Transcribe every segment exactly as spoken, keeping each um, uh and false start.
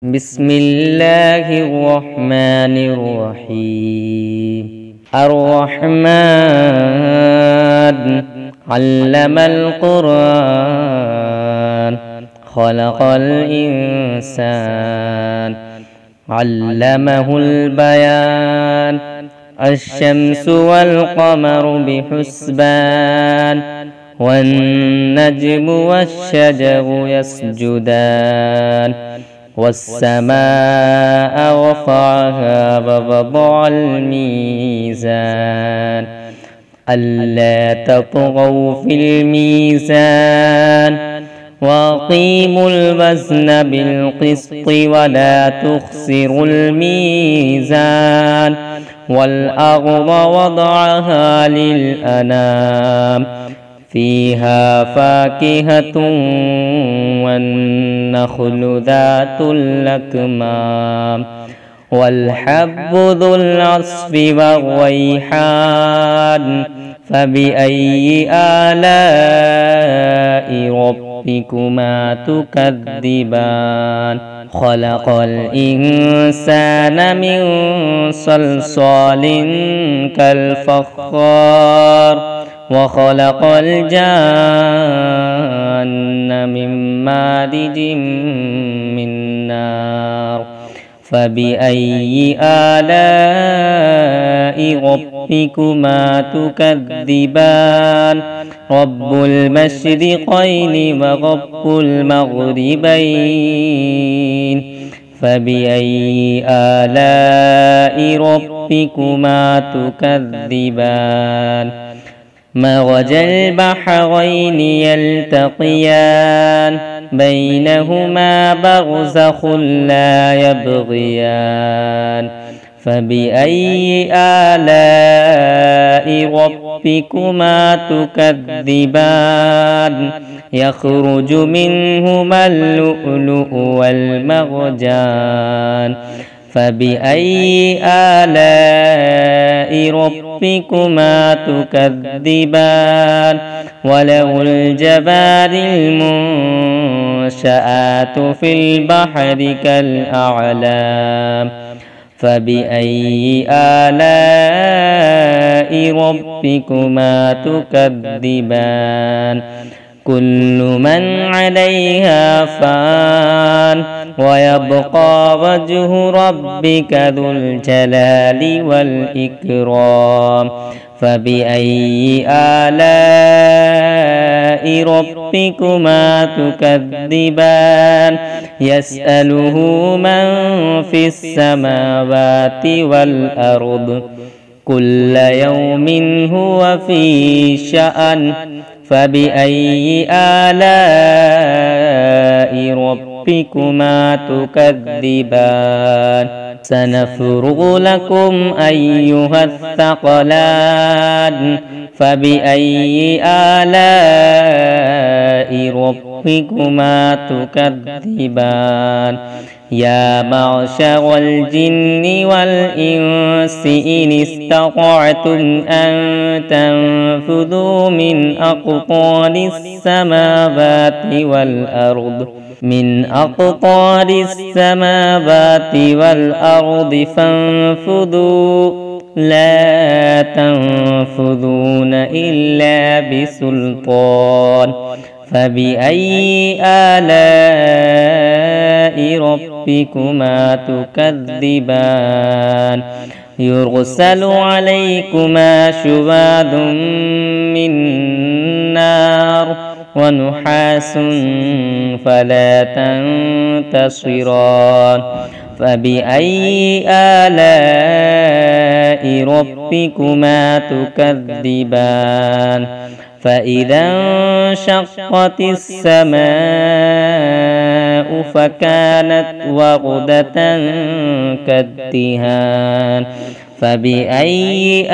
بسم الله الرحمن الرحيم. الرحمن علم القرآن خلق الإنسان علمه البيان. الشمس والقمر بحسبان والنجم والشجر يسجدان. والسماء رفعها ووضع الميزان ألا تطغوا في الميزان وأقيموا الوزن بالقسط ولا تخسروا الميزان. والأرض وضعها للأنام فيها فاكهة والنخل ذات الأكمام والحب ذو العصف والريحان. فبأي آلاء ربكما تكذبان؟ خلق الإنسان من صلصال كالفخار وخلق الجان من مارج من نار. فبأي آلاء ربكما تكذبان؟ رب المشرقين ورب المغربين. فبأي آلاء ربكما تكذبان؟ مرج البحرين يلتقيان بينهما برزخ لا يبغيان. فبأي آلاء ربكما تكذبان؟ يخرج منهما اللؤلؤ والمرجان. فبأي آلاء ربكما تكذبان؟ وله الجوار المنشآت في البحر كالأعلام. فبأي آلاء ربكما تكذبان؟ كل من عليها فان ويبقى وجه ربك ذو الجلال والإكرام. فبأي آلاء ربكما تكذبان؟ يسأله من في السماوات والأرض كل يوم هو في شأن. فبأي آلاء ربكما تكذبان؟ سنفرغ لكم أيها الثقلان. فبأي آلاء ربكما تكذبان؟ يا معشر الجن والإنس إن استطعتم أن تنفذوا من أقطار السماوات والأرض من أقطار السماوات والأرض فانفذوا لا تنفذون إلا بسلطان. فبأي آلاء ربكما تكذبان؟ يرسل عليكما شواظ من نار ونحاس فلا تنتصران. فبأي آلاء ربكما تكذبان؟ فإذا انشقت السماء فكانت وردة كالدهان. فبأي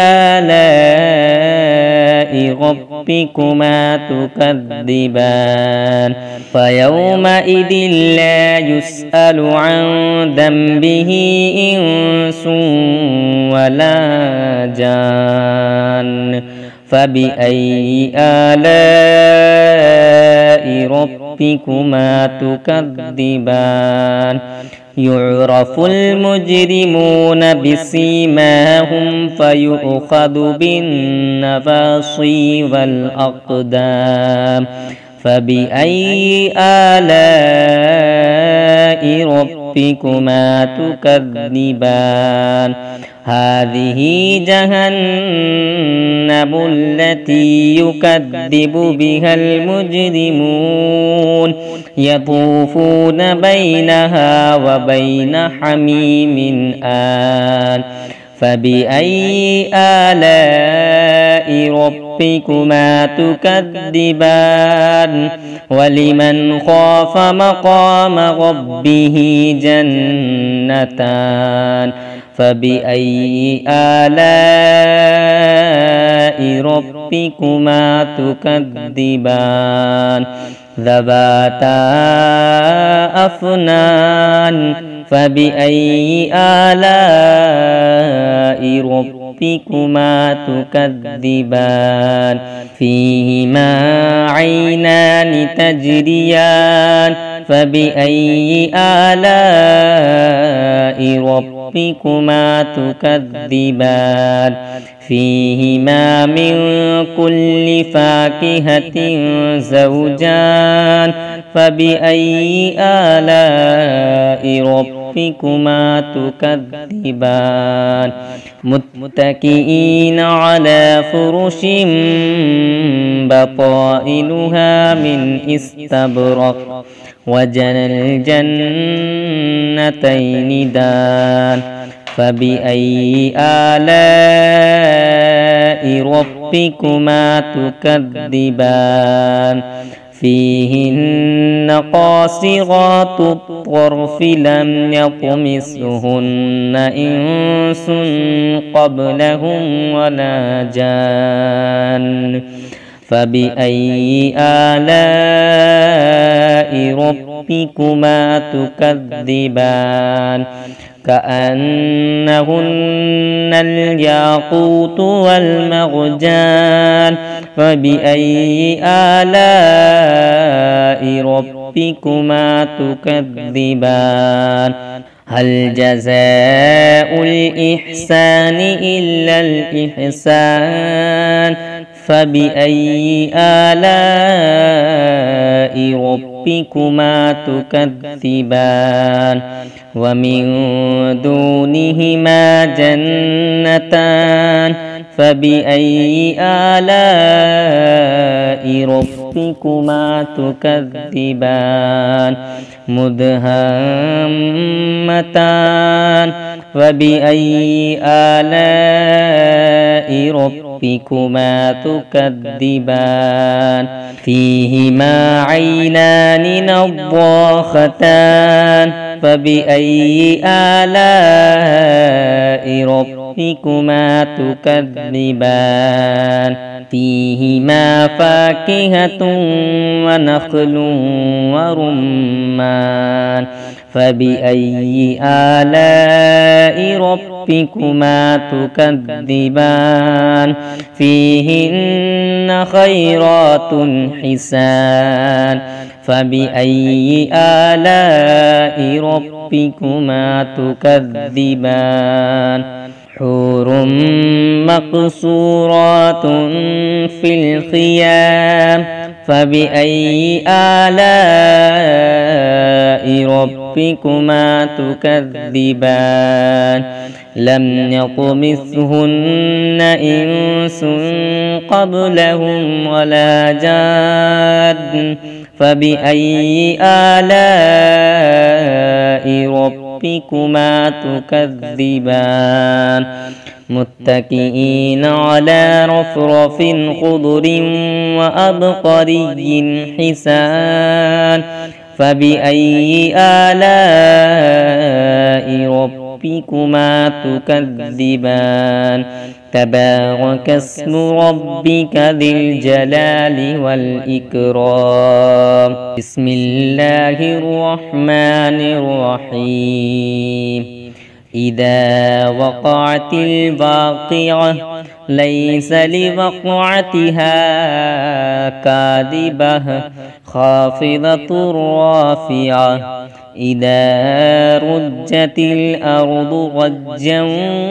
آلاء ربكما تكذبان؟ فيومئذ لا يسأل عن ذنبه إنس ولا جان. فبأي آلاء ربكما تكذبان يعرف المجرمون بسيماهم فيؤخذ بالنواصي والأقدام فبأي آلاء ربكما تكذبان هذه جهنم التي يكذب بها المجرمون يطوفون بينها وبين حميم آن فبأي آلاء ربكما تكذبان ولمن خاف مقام ربه جنتان فبأي آلاء ربكما تكذبان ذواتا أفنان فبأي آلاء ربكما تكذبان فيهما عينان تجريان فبأي آلاء ربكما تكذبان فيهما من كل فاكهة زوجان فبأي آلاء ربكما تكذبان متكئين على فرش بطائنها من استبرق وجنى الجنتين دان فبأي آلاء ربكما تكذبان فيهن قاصرات الطرف لم يطمثهن إنس قبلهم ولا جان فبأي آلاء ربكما تكذبان كأنهن الياقوت والمرجان فبأي آلاء ربكما تكذبان هل جزاء الإحسان إلا الإحسان فبأي آلاء ربكما تكذبان ومن دونهما جنتان فبأي آلاء ربكما تكذبان مدهامتان فبأي آلاء ربكما تكذبان فيهما عينان نضاختان فبأي آلاء ربكما تكذبان فيهما فاكهة ونخل ورمان فبأي آلاء ربكما تكذبان فيهن خيرات حسان فبأي آلاء ربكما تكذبان حور مقصورات في الخيام فبأي آلاء ربكما تكذبان لم يطمثهن إنس قبلهم ولا جان فبأي آلاء ربكما تكذبان متكئين على رفرف خضر وأبقري حسان فبأي آلاء ربكما تكذبان تبارك اسم ربك ذي الجلال والإكرام بسم الله الرحمن الرحيم إذا وقعت الواقعة ليس لوقعتها كاذبة خافضة رافعة إذا رجت الأرض رجا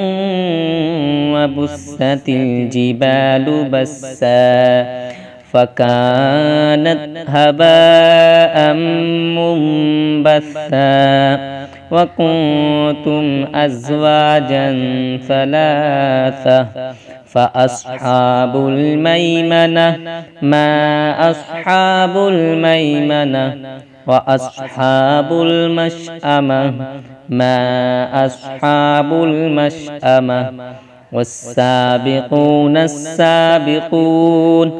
وبست الجبال بسا فكانت هباء منبثا وكنتم أزواجا ثلاثة فأصحاب الميمنة ما أصحاب الميمنة وأصحاب المشأمة ما أصحاب المشأمة والسابقون السابقون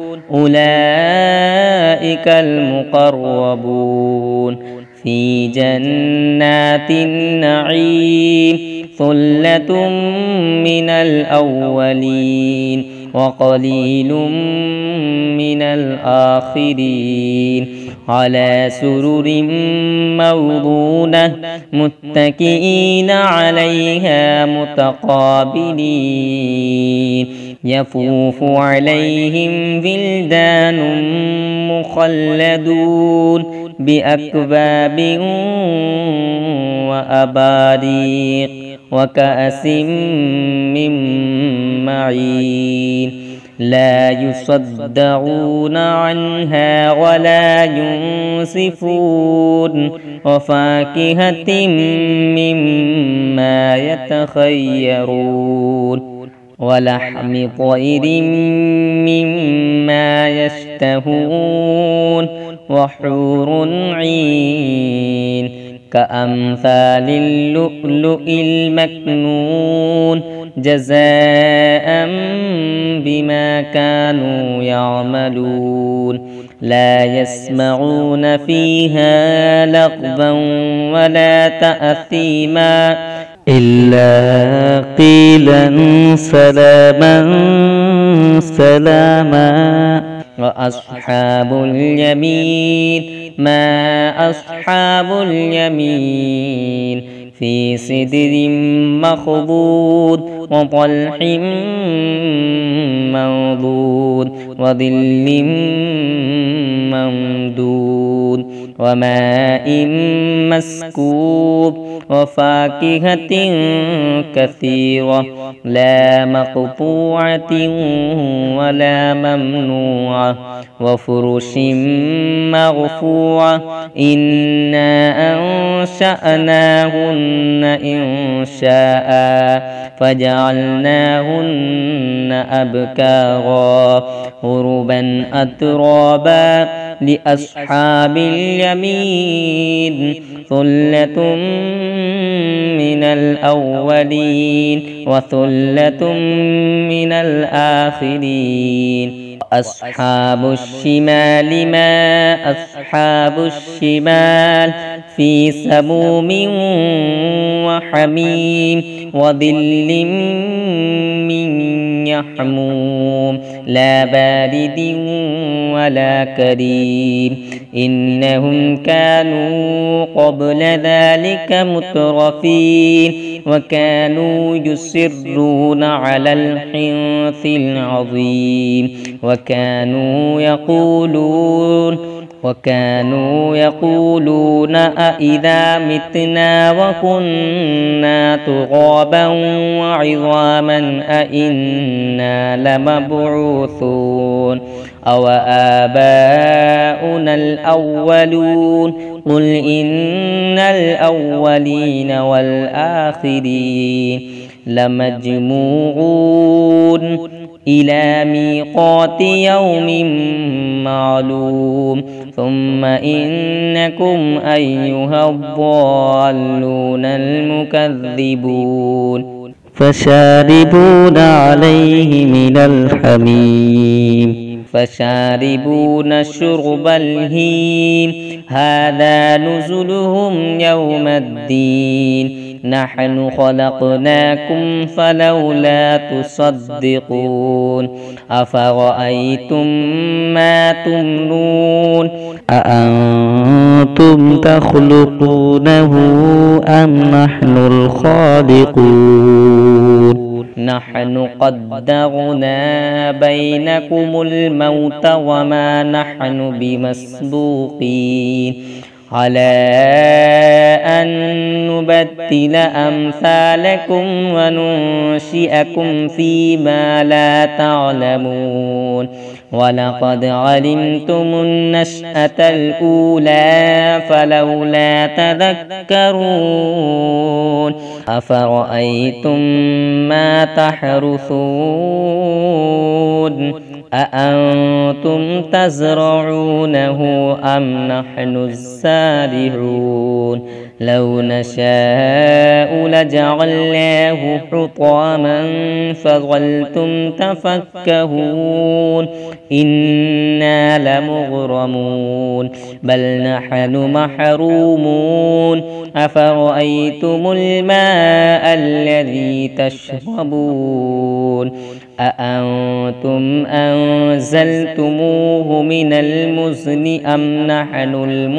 أولئك المقربون في جنات النعيم ثلة من الأولين وقليل من الآخرين على سرر موضونة متكئين عليها متقابلين يفوف عليهم ولدان مخلدون بأكواب وأباريق وكأس من معين لا يصدعون عنها ولا ينصفون وفاكهة مما يتخيرون ولحم طير مما يشتهون وحور عين كأمثال اللؤلؤ المكنون جزاء بما كانوا يعملون لا يسمعون فيها لغوا ولا تأثيما إلا قيلا سلاما سلاما وأصحاب اليمين ما أصحاب اليمين في سدر مخضود وطلح منضود وظل ممدود وماء مسكوب وفاكهة كثيرة لا مقطوعة ولا ممنوعة وفرش مرفوعة إنا أنشأناهن إن شاء فجعلناهن أبكارا عربا أترابا لأصحاب اليمين ثلة من الأولين وثلة من الآخرين أصحاب الشمال ما أصحاب الشمال في سموم وحميم وظل من يحموم لا بارد ولا كريم إنهم كانوا قبل ذلك مترفين وكانوا يصرون على الحنث العظيم وكانوا يقولون وكانوا يقولون أإذا متنا وكنا ترابا وعظاما أإنا لمبعوثون أو آباؤنا الأولون قل إن الأولين والآخرين لمجموعون إلى ميقات يوم معلوم ثم إنكم أيها الضالون المكذبون فشاربون عليه من الحميم فشاربون شرب الهيم هذا نزلهم يوم الدين نحن خلقناكم فلولا تصدقون أفرأيتم ما تمنون أأنتم تخلقونه أم نحن الخالقون نحن قدرنا بينكم الموت وما نحن بمسبوقين على أن نبدل أمثالكم وننشئكم فيما لا تعلمون ولقد علمتم النشأة الأولى فلولا تذكرون أفرأيتم ما تحرثون أأنتم تزرعونه أم نحن الزارعون لو نشاء لجعلناه حطاما فظلتم تفكهون إنا لمغرمون بل نحن محرومون أفرأيتم الماء الذي تشربون أأنتم أنزلتموه من المزن أم نحن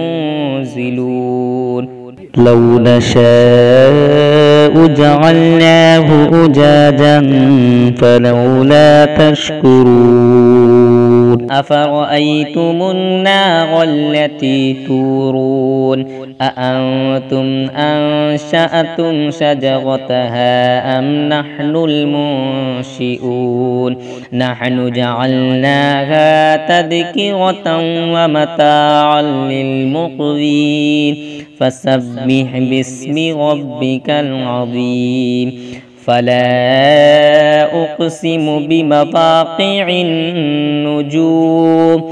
المنزلون لو نشاء جعلناه أجاجا فلولا تشكرون أفرأيتم النار التي تورون أأنتم أنشأتم شجرتها أم نحن المنشئون نحن جعلناها تذكرة ومتاعا للمقوين فسبح باسم ربك العظيم فلا أقسم بمواقع النجوم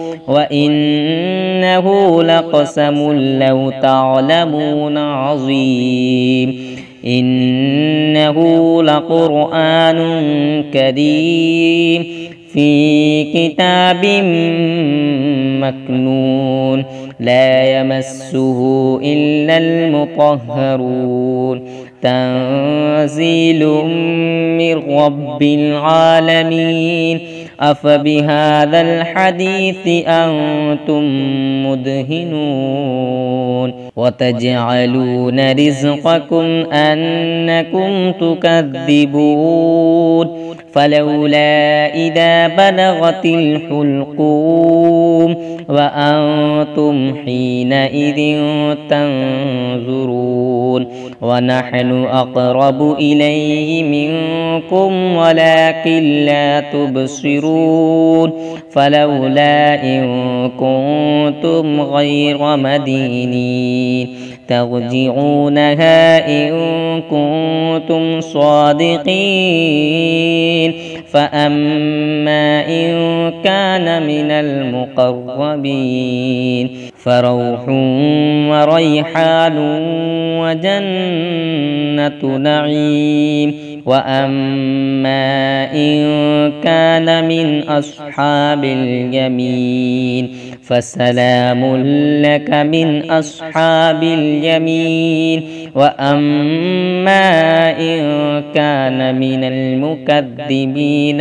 وإنه لقسم لو تعلمون عظيم إنه لقرآن كريم في كتاب مكنون لا يمسه إلا المطهرون تنزيل من رب العالمين أفبهذا الحديث أنتم مدهنون وتجعلون رزقكم أنكم تكذبون فلولا إذا بلغت الحلقوم وأنتم حينئذ تنظرون ونحن أقرب إليه منكم ولكن لا تبصرون فلولا إن كنتم غير مدينين ترجعونها إن كنتم صادقين فأما إن كان من المقربين فروح وريحان وجنة نعيم وأما إن كان من أصحاب اليمين فسلام لك من أصحاب اليمين وأما إن كان من المكذبين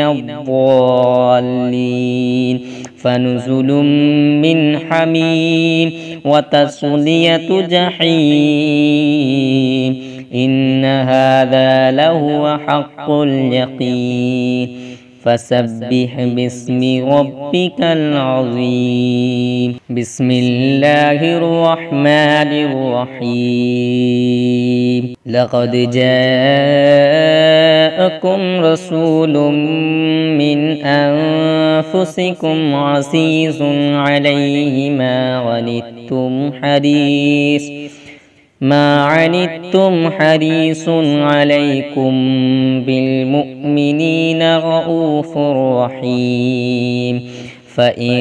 الضالين فنزل من حميم وتصلية جحيم إن هذا لهو حق اليقين فسبح باسم ربك العظيم بسم الله الرحمن الرحيم لقد جاءكم رسول من أنفسكم عزيز عليه ما عنتم حريص ما عنتم حريص عليكم بالمؤمنين رؤوف رحيم فإن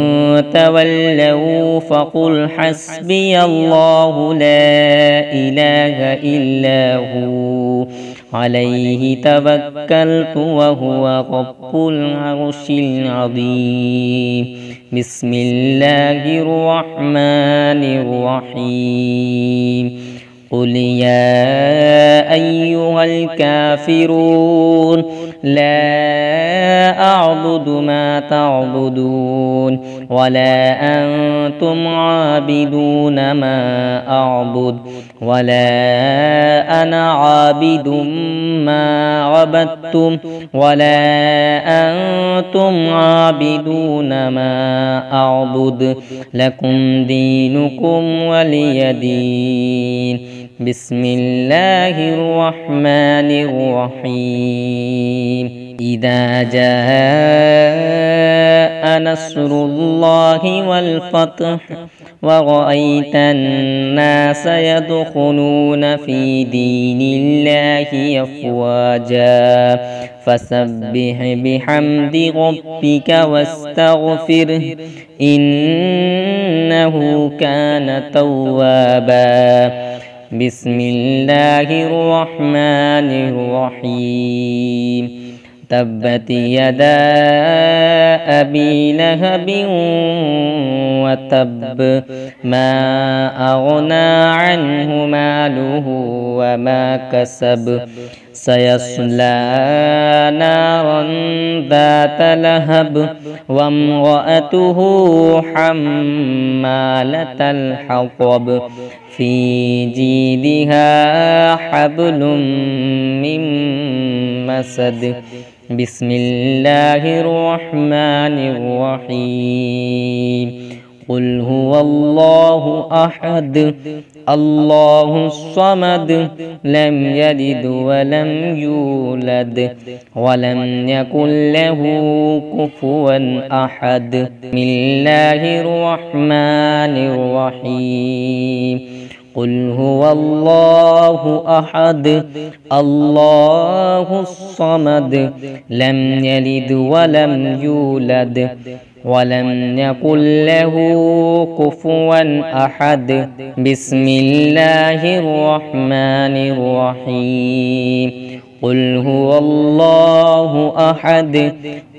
تولوا فقل حسبي الله لا إله إلا هو عليه توكلت وهو رب العرش العظيم. بسم الله الرحمن الرحيم. قل يا أيها الكافرون لا أعبد ما تعبدون ولا أنتم عابدون ما أعبد ولا أنا عابد ما عبدتم ولا أنتم عابدون ما أعبد لكم دينكم ولي دين. بسم الله الرحمن الرحيم. إذا جاء نصر الله والفتح ورأيت الناس يدخلون في دين الله أفواجا فسبح بحمد ربك واستغفره إنه كان توابا. بسم الله الرحمن الرحيم. تبت يدا أبي لهب وتب ما أغنى عنه ماله وما كسب سيصلى نارا ذات لهب وامرأته حمالة الحطب في جيدها حبل من مسد. بسم الله الرحمن الرحيم. قل هو الله أحد الله الصمد لم يلد ولم يولد ولم يكن له كفوا أحد. بسم الله الرحمن الرحيم. قل هو الله أحد الله الصمد لم يلد ولم يولد ولم يكن له كفوا أحد. بسم الله الرحمن الرحيم. قل هو الله أحد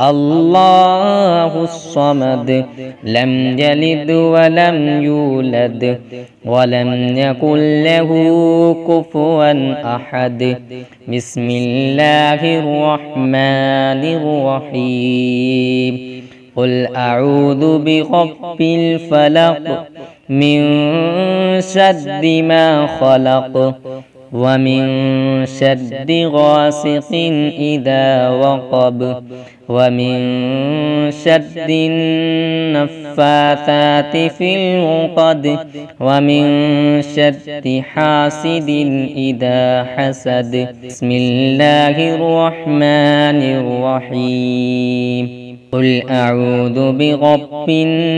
الله الصمد لم يلد ولم يولد ولم يكن له كفوا أحد. بسم الله الرحمن الرحيم. قل أعوذ برب الفلق من شر ما خلق ومن شر غاسق إذا وقب ومن شر النفاثات في العقد ومن شر حاسد إذا حسد. بسم الله الرحمن الرحيم. قل أعوذ برب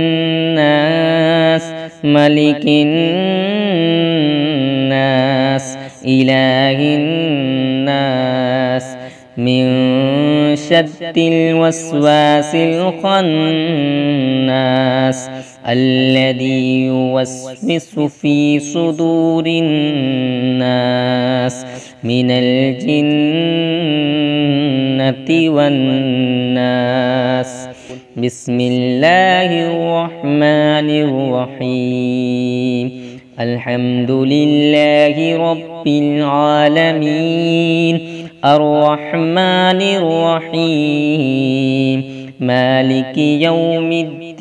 الناس ملك الناس إله الناس من شر الوسواس الخناس الذي يوسوس في صدور الناس من الجنة والناس. بسم الله الرحمن الرحيم. الحمد لله رب العالمين الرحمن الرحيم مالك يوم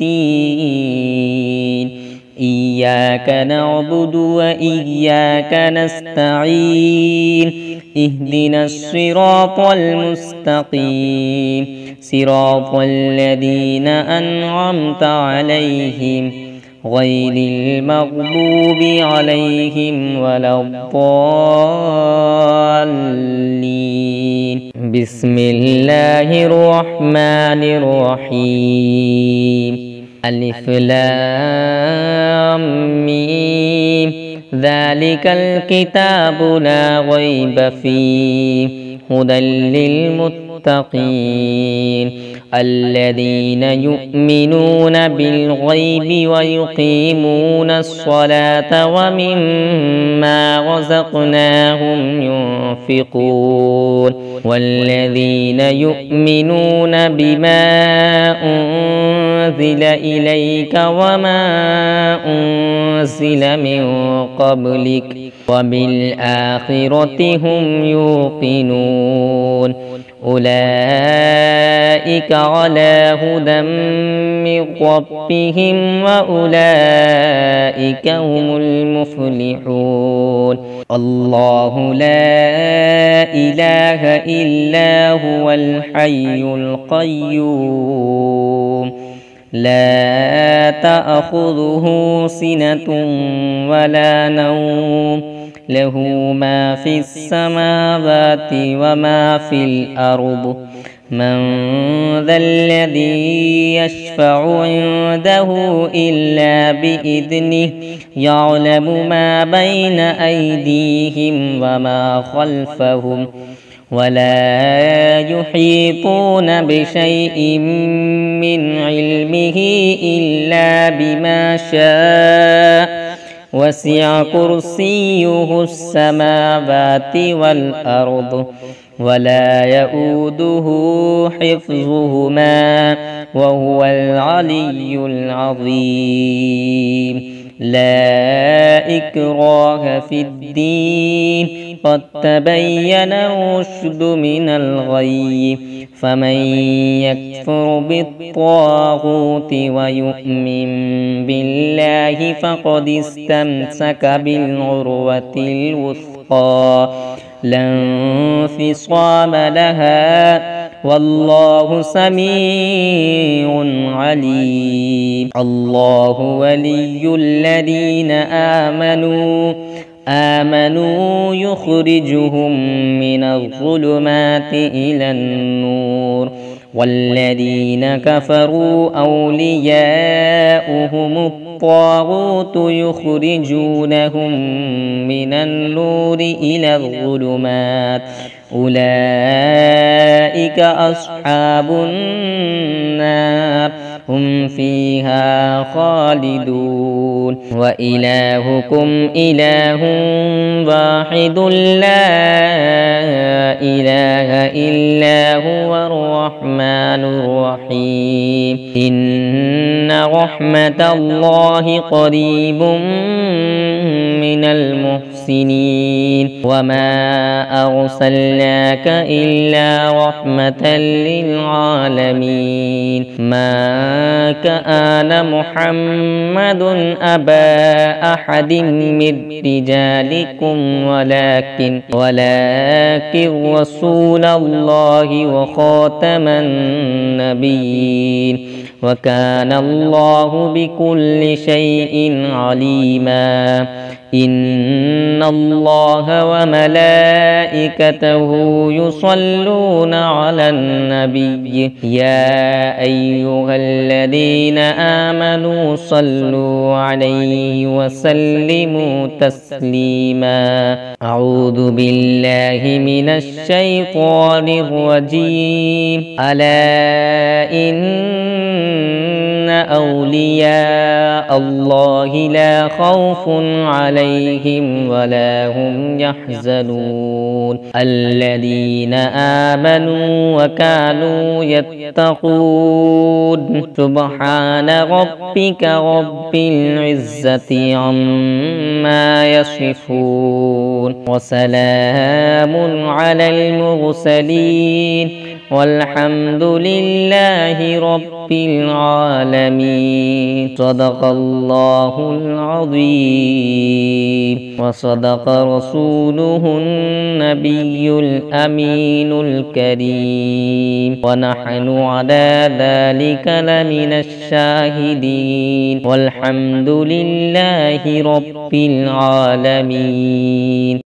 الدين. إياك نعبد وإياك نستعين اهدنا الصراط المستقيم صراط الذين أنعمت عليهم غير المغضوب عليهم ولا الضالين. بسم الله الرحمن الرحيم. ألف لام ميم ذلك الكتاب لا ريب فيه هدى للمتقين الذين يؤمنون بالغيب ويقيمون الصلاة ومما رزقناهم ينفقون والذين يؤمنون بما أنزل إليك وما أنزل من قبلك وبالآخرة هم يوقنون أولئك على هدى من ربهم وأولئك هم المفلحون الله لا إله إلا هو الحي القيوم لا تأخذه سنة ولا نوم له ما في السماوات وما في الأرض من ذا الذي يشفع عنده إلا بإذنه يعلم ما بين أيديهم وما خلفهم ولا يحيطون بشيء من علمه إلا بما شاء وسع كرسيه السماوات والأرض ولا يؤوده حفظهما وهو العلي العظيم لا إكراه في الدين قد تبين الرشد من الغي فمن يكفر بالطاغوت ويؤمن بالله فقد استمسك بالعروة الوثقى لا انفصام لها والله سميع عليم الله ولي الذين آمنوا آمنوا يخرجهم من الظلمات إلى النور والذين كفروا أولياؤهم الطاغوت يخرجونهم من النور إلى الظلمات أولئك أصحاب النار هم فيها خالدون وإلهكم إله واحد لا إله إلا هو الرحمن الرحيم إن رحمة الله قريب من المحسنين وما أرسلناك إلا رحمة للعالمين ما كان محمد أبا أحد من رجالكم ولكن ولكن رسول الله وخاتم النبيين وكان الله بكل شيء عليما إن الله وملائكته يصلون على النبي يا أيها الذين آمنوا صلوا عليه وسلموا تسليما أعوذ بالله من الشيطان الرجيم ألا إن أولياء الله لا خوف عليهم ولا هم يحزنون الذين آمنوا وكانوا يتقون سبحان ربك رب العزة عما يصفون وسلام على المرسلين والحمد لله رب العالمين صدق الله العظيم وصدق رسوله النبي الأمين الكريم ونحن على ذلك لمن الشاهدين والحمد لله رب العالمين.